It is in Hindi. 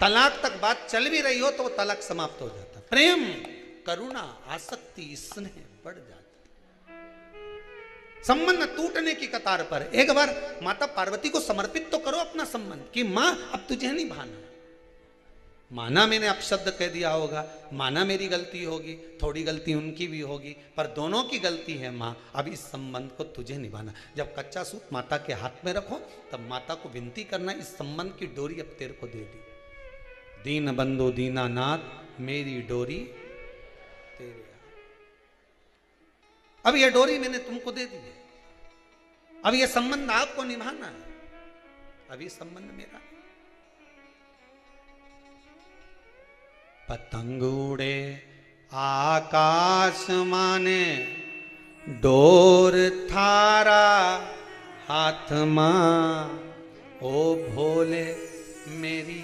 तलाक तक बात चल भी रही हो तो वो तलाक समाप्त हो जाता। प्रेम, करुणा, आसक्ति, स्नेह बढ़ जाता। संबंध टूटने की कतार पर। एक बार माता पार्वती को समर्पित तो करो अपना संबंध कि मां अब तुझे नहीं भाना। माना मैंने अपशब्द कह दिया होगा, माना मेरी गलती होगी, थोड़ी गलती उनकी भी होगी, पर दोनों की गलती है मां, अब इस संबंध को तुझे निभाना। जब कच्चा सूत माता के हाथ में रखो तब माता को विनती करना, इस संबंध की डोरी अब तेरे को दे दी। दीन बंधु दीनानाथ मेरी डोरी तेरे। अब यह डोरी मैंने तुमको दे दी है, अब यह संबंध आपको निभाना है। अब ये संबंध मेरा। पतंग उड़े आकाश माने, डोर थारा हाथ मां, ओ भोले मेरी